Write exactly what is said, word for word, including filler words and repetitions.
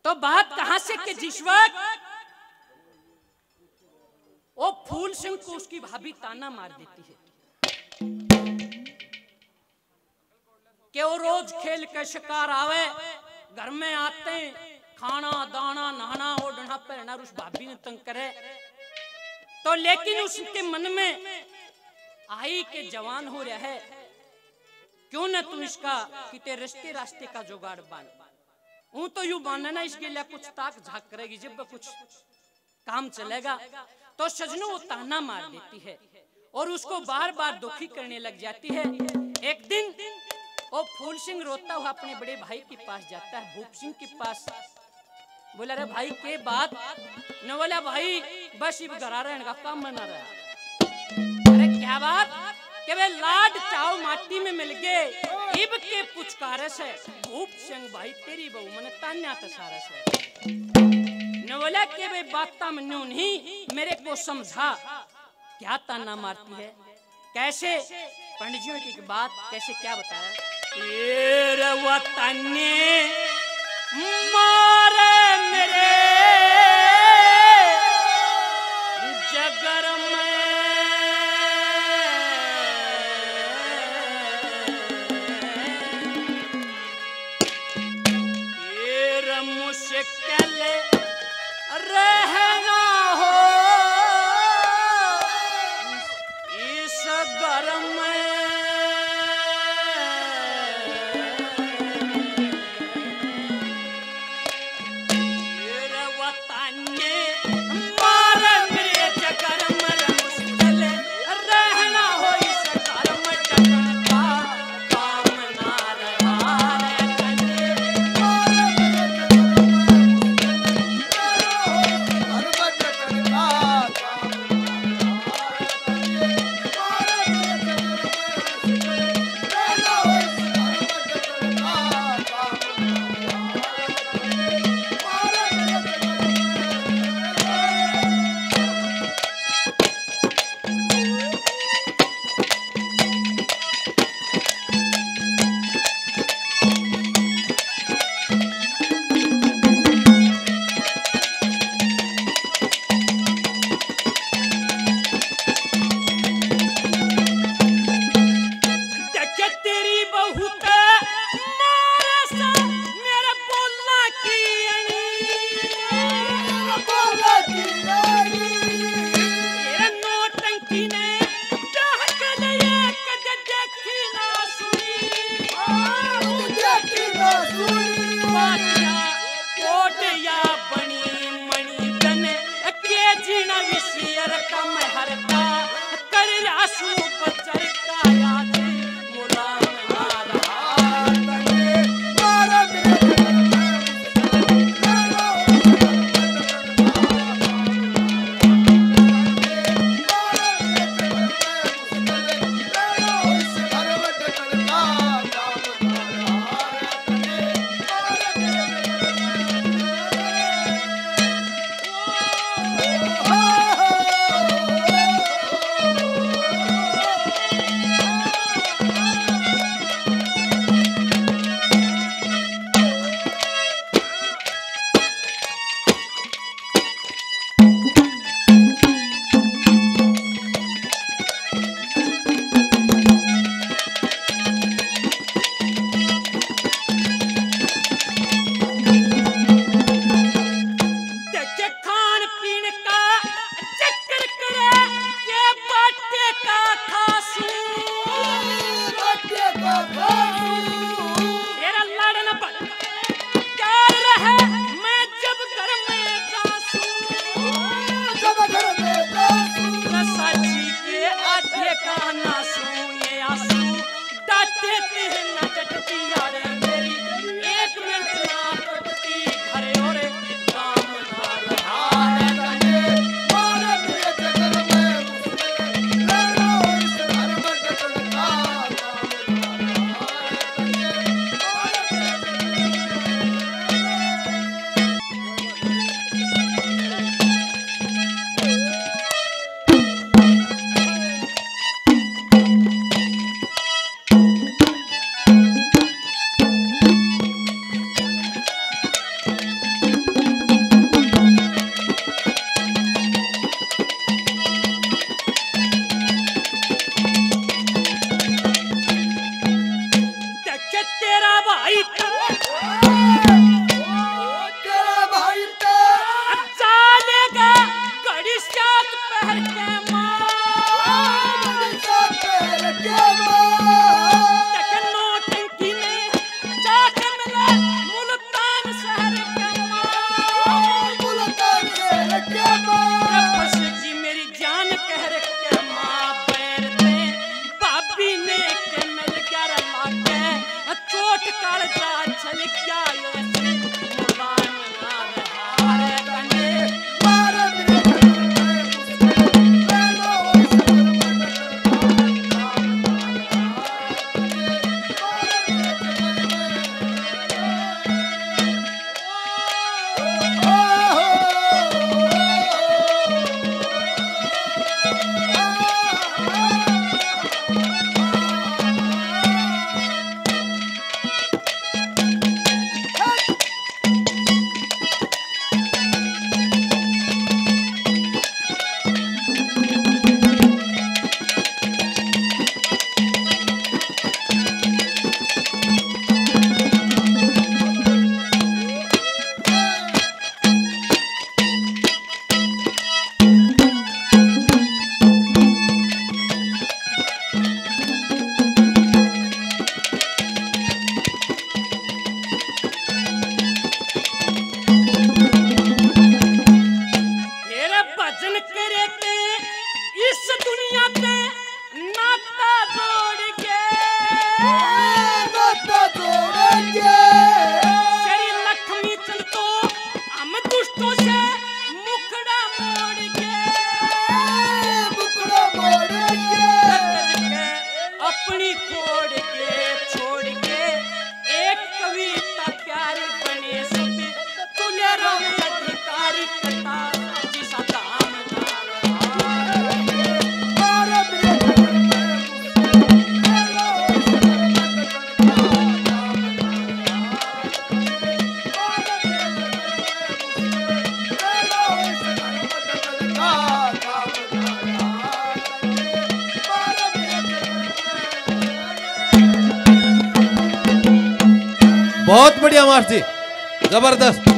तो बात कहां से कि जिस वक्त वो फूल सिंह को उसकी भाभी ताना मार देती है कि वो रोज खेल के शिकार आवे, घर में आते हैं, खाना दाना नहाना ओढ़ना पहनना उस भाभी ने तंग करे। तो लेकिन उसके मन में आई के जवान हो रहा है, क्यों ना तुम इसका किते रिश्ते रास्ते का जुगाड़ बांध। हूं तो यू बांधना इसके लिए कुछ ताक झाक करेगी, जब कुछ काम चलेगा। तो सजनों वो ताना मार देती है और उसको बार बार दुखी करने लग जाती है। एक दिन वो फूल सिंह रोता हुआ अपने बड़े भाई के पास जाता है, भूप सिंह के पास। बोला रे भाई के बात न? बोला भाई बस इब घर रहने का काम बना रहा। अरे क्या बात? कि वे लाड चाव माटी में मिल गए, इब के पुचकारे से भूप सिंह भाई तेरी बहू मन तान्या तसारे से न। बोला कि वे बात मनु नहीं, मेरे को समझा क्या ताना मारती है, कैसे पंडित जी की बात कैसे क्या बताया। तेरे वतन मारे मेरे जगर में, तेरे मुश्किल रहना हो इस घर में। बहुत बढ़िया मास्टर जी, जबरदस्त।